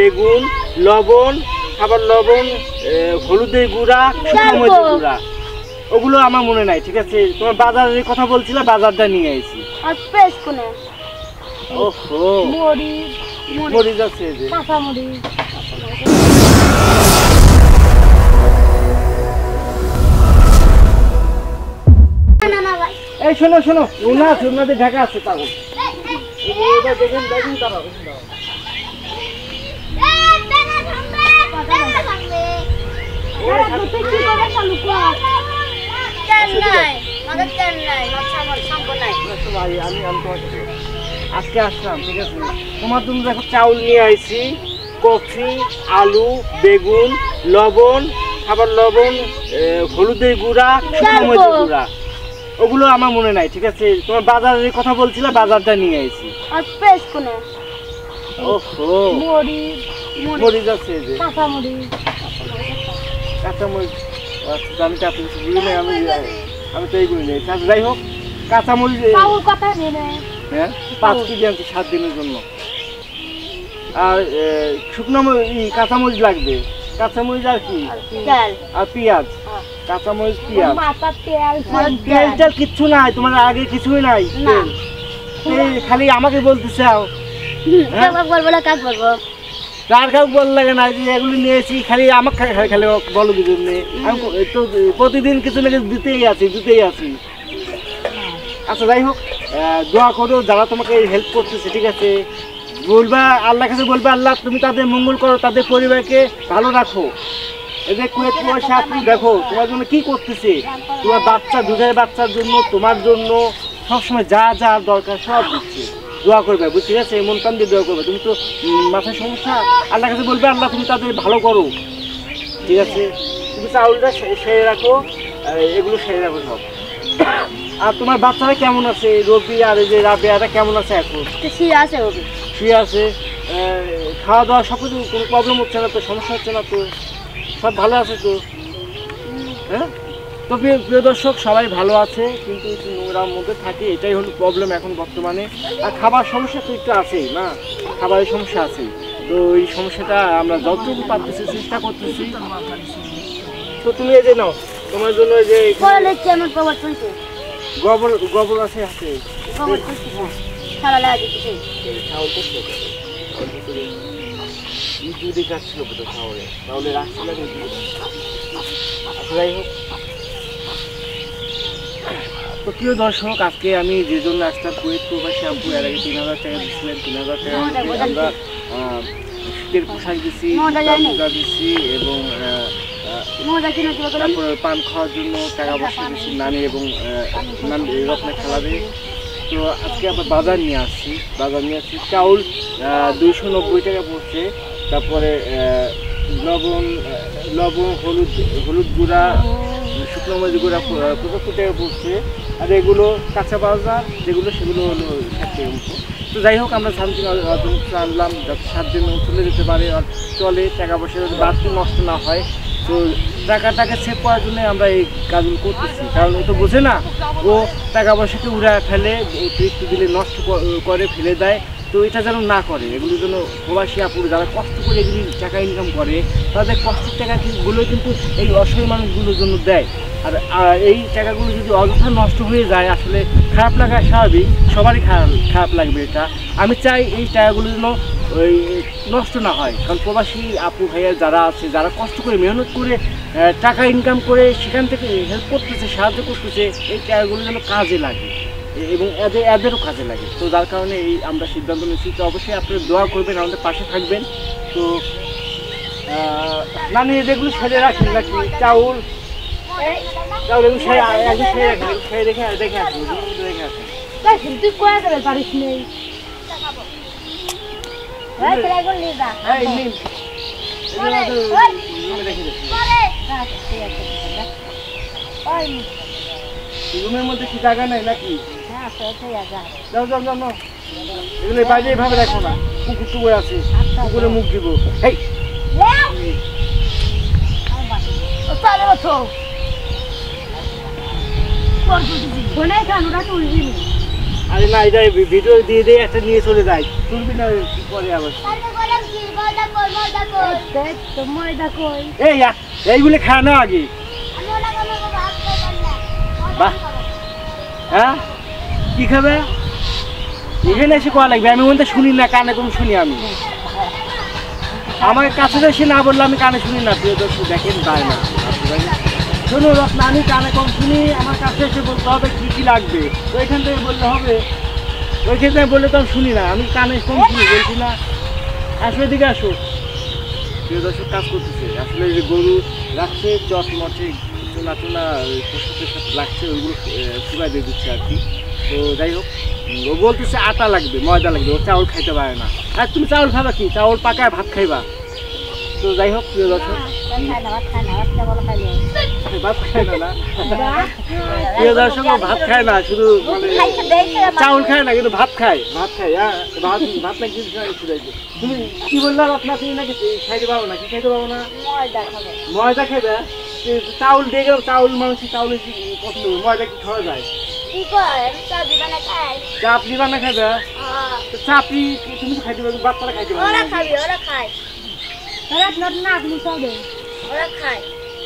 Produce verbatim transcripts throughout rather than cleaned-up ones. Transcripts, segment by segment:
বেগুন, লবণ, খাবার লবণ, হলুদের গুঁড়া, শুকনো মরিচের গুঁড়া, ওগুলো আমার মনে নাই। ঠিক আছে, তোমার বাজারের কথা বলছিলে, বাজারটা নিয়ে আইছি। আর পেস্ট কোনে? ওহো, মরিচ, মরিচ আছে যে কাঁচা মরিচ। না না ভাই, এই শোনো শোনো, ওনা আছে, ওনাদের ঢাকা আছে তাও। এটা দেখেন দেখেন তারা আজকে আসলাম। ঠিক আছে, তোমার জন্য দেখো চাউল নিয়ে আইছি, কফি, আলু, বেগুন, লবণ, খাবার লবণ, হলুদের গুঁড়া, শুকনো মরিচের গুঁড়া, ওগুলো আমার মনে নাই। ঠিক আছে, তোমার বাজারের কথা বলছিলে, বাজারটা নিয়ে আইছি। আর পেস্ট কোনে? ওহো, মরিচ, মরিচ আছে যে কাঁচা মরিচ। কাঁচা মরিচ। আচ্ছা, আমি কাঁচা মরিচ বুঝি নাই, আমি আমি তো এইগুলো নেই। যাই হোক, কাঁচা মরিচ চাউল কথা নেবে? হ্যাঁ, পাঁচ কেজি আনছি সাত দিনের জন্য। আর শুকনো কাঁচামরিচ লাগবে, কাঁচামরিচ আর কি, আর পেঁয়াজ, কাঁচামরিচ, পেঁয়াজ। তেল তেল কিচ্ছু নাই, তোমার আগে কিছুই নাই। খালি আমাকে বলতে চাও, কার কাউ বল লাগে না যে এগুলো নিয়েছি, খালি আমাকে খালি খালি বলো কি জন্য? আমি তো প্রতিদিন কিছু না কিছু দিতেই আছি দিতেই আছি আচ্ছা, যাই হোক, দোয়া করো যারা তোমাকে হেল্প করতেছে। ঠিক আছে, বলবা আল্লাহর কাছে, বলবা আল্লাহ তুমি তাদের মঙ্গল করো, তাদের পরিবারকে ভালো রাখো। এদের কুয়েত পয়সা তুমি দেখো তোমার জন্য কি করতেছে, তোমার বাচ্চা, দুধের বাচ্চার জন্য, তোমার জন্য সবসময় যা যা দরকার সব দিচ্ছে। দোয়া করবে, বুঝতে গেছে? মন কান দিয়ে দোয়া করবে। তুমি তো মাথায় সমস্যা, আল্লাহর কাছে বলবে আল্লাহ তুমি তাদের ভালো করো। ঠিক আছে, তুমি চাউলটা সেরে রাখো, এগুলো সেরে রাখো সব। আর তোমার বাচ্চারা কেমন আছে? রবি আর এই যে রাবেয়াটা কেমন আছে এখন? শুয়ে আছে, শুয়ে আছে। খাওয়া দাওয়া সব কিছু কোনো প্রবলেম হচ্ছে না তো, সমস্যা হচ্ছে না তো? সব ভালো আছে তো? হ্যাঁ, তো প্রিয় প্রিয় দর্শক, সবাই ভালো আছে, কিন্তু একটু নোংরার মধ্যে থাকে, এটাই হলো প্রবলেম এখন বর্তমানে। আর খাবার সমস্যা তো একটু আছেই না, খাবারের সমস্যা আছে। তো এই সমস্যাটা আমরা যতটুকু পারতেছি চেষ্টা করতেছি। তো তুমি এই যে নাও, তোমার জন্য এই যে গোবর গোবর আছে হাতে, যদি কাটছিল তো খাওয়ারে তাহলে রাখছিল। যাই হোক, তো প্রিয় দর্শক, আজকে আমি যে জন্য আসতাম কুয়েত প্রবাসী আব্বু এর আগে তিন হাজার টাকা দিচ্ছিলেন, তিন হাজার টাকা আমরা শীতের পোশাক দিচ্ছি, পূজা দিচ্ছি, এবং তারপরে পান খাওয়ার জন্য টাকা পয়সা দিচ্ছি নানি এবং নানি রত্নে খেলাবে। তো আজকে আবার বাজার নিয়ে আসছি, বাজার নিয়ে আসছি চাউল দুইশো নব্বই টাকা পড়ছে, তারপরে লবণ লবণ হলুদ হলুদ গুঁড়া, শুকনো মরিচ গুঁড়া পঁচাত্তর টাকা পড়ছে। আর এগুলো কাঁচা বাজার যেগুলো, সেগুলো হলো ষাট টাকা মতো। তো যাই হোক, আমরা শান্তি আনলাম যাতে সাত দিন চলে যেতে পারে আর চলে, টাকা পয়সা যাতে বাড়তি নষ্ট না হয়। তো টাকাটাকে সেভ করার জন্য আমরা এই কাজগুলো করতেছি, কারণ ও তো বোঝে না, ও টাকা পয়সাকে উড়ে ফেলে, অতিরিক্ত দিলে নষ্ট করে ফেলে দেয়। তো এটা যেন না করে, এগুলোর জন্য প্রবাসী আপুরা যারা কষ্ট করে এগুলি টাকা ইনকাম করে, তাদের কষ্টের টাকাগুলো কিন্তু এই অসহায় মানুষগুলোর জন্য দেয়। আর এই টাকাগুলো যদি অযথা নষ্ট হয়ে যায়, আসলে খারাপ লাগা স্বাভাবিক, সবারই খারাপ খারাপ লাগবে। এটা আমি চাই এই টাকাগুলো যেন ওই নষ্ট না হয়, কারণ প্রবাসী আপু ভাইয়া যারা আছে, যারা কষ্ট করে মেহনত করে টাকা ইনকাম করে সেখান থেকে হেল্প করতেছে, সাহায্য করতেছে, এই টাকাগুলো যেন কাজে লাগে এবং এদের এদেরও কাজে লাগে। তো যার কারণে এই আমরা সিদ্ধান্ত নিচ্ছি। তো অবশ্যই আপনারা দোয়া করবেন, আমাদের পাশে থাকবেন। তো নানি যেগুলো সেরে রাখেন নাকি চাউল চাউল এগুলো সেরে একদিন সেরে রাখেন, সেরে রেখে রেখে আসুন, রেখে আসুন। তুই কয়া করে পারিস নেই, রুমের মধ্যে কি জায়গা নেই নাকি? যাও যাও যাও, এগুলো বাইরে এভাবে রাখো না, কুকুর টুকুর আছে, কুকুরে মুখ দিব। এই আরে না এটা ভিডিও দিয়ে দিয়ে একটা নিয়ে চলে যায় তুলবি না কি করে আবার দেখ তো ময়দা কই এই আ- এইগুলো খায় না আগে বাহ হ্যাঁ কি খাবে এখানে এসে কোয়া লাগবে আমি ওখানে শুনি না কানে কম শুনি আমি আমার কাছে এসে না বললে আমি কানে শুনি না প্রিয় দর্শক দেখেন তাই না শোনো রত্না আমি কানে কম শুনি আমার কাছে এসে বলতে হবে কি কি লাগবে তো এখান থেকে বললে হবে ওইখান থেকে বললে তো আমি শুনি না আমি কানে কম শুনি বলছি না আসো এদিকে আসো প্রিয় দর্শক কাজ করতেছে আসলে এই যে গরু রাখছে চট মটে চুনা চুনা পশুদের সাথে লাগছে ওইগুলো শুকাই দিয়ে দিচ্ছে আর কি তো যাই হোক উম, ও বলতেছে আটা লাগবে ময়দা লাগবে ও চাউল খাইতে পারে না আর তুমি চাউল খাবা কি চাউল পাকায় ভাত খাইবা তো যাই হোক প্রিয় দর্শক খাই না ভাত খাই না ভাত কেবল খাইলে ভাত খায় না না প্রিয় দর্শক ও ভাত খায় না শুধু মানে চাউল খায় না কিন্তু ভাত খায় ভাত খায় হ্যাঁ ভাত ভাত না কিছু খাইছে তুমি কি বললাম আপনার তুমি নাকি খাইতে পারো না কি খাইতে পারো না ময়দা খাবো ময়দা খাইবে চাউল দিয়ে গেলাম চাউল মানুষের চাউল পছন্দ করে ময়দা কি খাওয়া যায় কি কয় চাবি বানা খাই চাপড়ি বানা খাইবে তো চাপড়ি কি- তুমি তো খাইতে পারবে বাচ্চারা খাইতে ওরা পারবে খাবি ওরা খায় ওরা আপনার নাগলি চলে ওরা খায়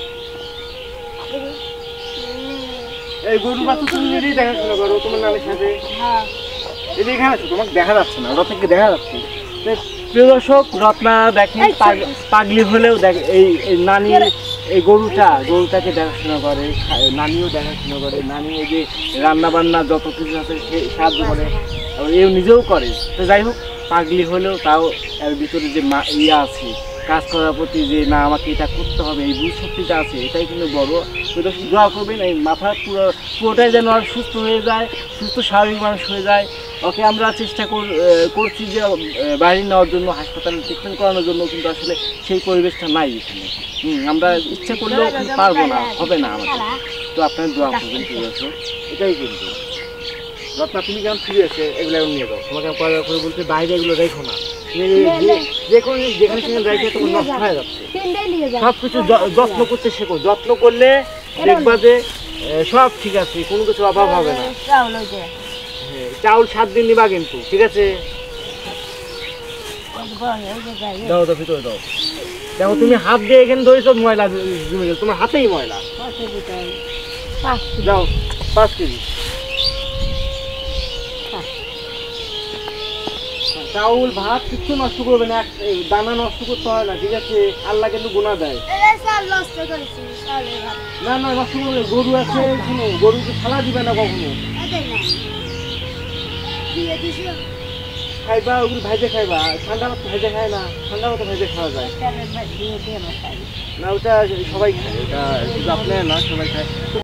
এই গরু বাচ্চা তুমি নিজেই দেখাশোনা করো তোমার নামের সাথে হ্যাঁ এই যে এখানে আছো তোমাকে দেখা যাচ্ছে না ওরা থেকে দেখা যাচ্ছে তো প্রিয় দর্শক রত্না দেখেন পাগ- পাগলি হলেও দেখ এই এই নানি এই গরুটা গরুটাকে দেখাশোনা করে খা- নানিও দেখাশোনা করে নানি এই যে রান্না বান্না যত কিছু আছে সে সাহায্য করে আবার এও নিজেও করে তো যাই হোক পাগলি হলেও তাও এর ভিতরে যে মা ইয়ে আছে কাজ করার প্রতি যে না আমাকে এটা করতে হবে এই বুঝ শক্তিটা আছে এটাই কিন্তু বড় তো দর্শক দোয়া করবেন এই মাথা পুরো পুরোটাই যেন আর সুস্থ হয়ে যায় সুস্থ স্বাভাবিক মানুষ হয়ে যায় ওকে আমরা চেষ্টা কর- আহ, করছি যে আহ, বাইরে নেওয়ার জন্য হাসপাতালে ট্রিটমেন্ট করানোর জন্য কিন্তু আসলে সেই পরিবেশটা নাই এখানে হুম আমরা ইচ্ছে করলেও কিন্তু পারবো না হবে না আমাদের তো আপনার দোয়া করবেন ঠিক আছে এটাই কিন্তু রত্না তুমি কেমন ফিরে এসে এগুলো এখন নিয়ে যাও তোমাকে আমি কয়বার করে বলতে বাইরে এগুলো রেখো না তুমি যে- যে- যে কোনো জিনিস যেখানে সেখানে রেখে তোমার নষ্ট হয়ে যাচ্ছে তিনটাই নিয়ে যাও সব কিছু যত্ন করতে শেখো যত্ন করলে দেখবা যে আহ, সব ঠিক আছে কোনো কিছু অভাব হবে না চাউল ওই যে হ্যাঁ, চাউল সাত দিন নিবা কিন্তু ঠিক আছে ওই যে বড়, ওই যে যাই, দাও দাও ভিতরে দাও দেখো তুমি হাত দিয়ে এখানে ধরে সব ময়লা জমে গেছে তোমার হাতেই ময়লা কত দিতে হবে? পাঁচ কেজি। যাও পাঁচ কেজি হ্যাঁ। চাউল ভাত কিচ্ছু নষ্ট করবে না এক- এই দানা নষ্ট করতে হয় না ঠিক আছে আল্লাহ কিন্তু গুণা দেয় এই চাল নষ্ট করেছি, চালের ভাত। না না নষ্ট করবে গরু আছে শুনো গরুকে খালা দিবে না কখনো এটাই না। দিয়ে দিছো? খাইবা ওগুলো ভাইজে খাইবা ঠান্ডা ভাত ভাইজে খায় না ঠান্ডা ভাত ভাইজে খাওয়া যায় চালের ভাত দিয়ে দিয়ে বসাই। না ওটা সবাই খায় ওটা শুধু আপনার না সবাই খায়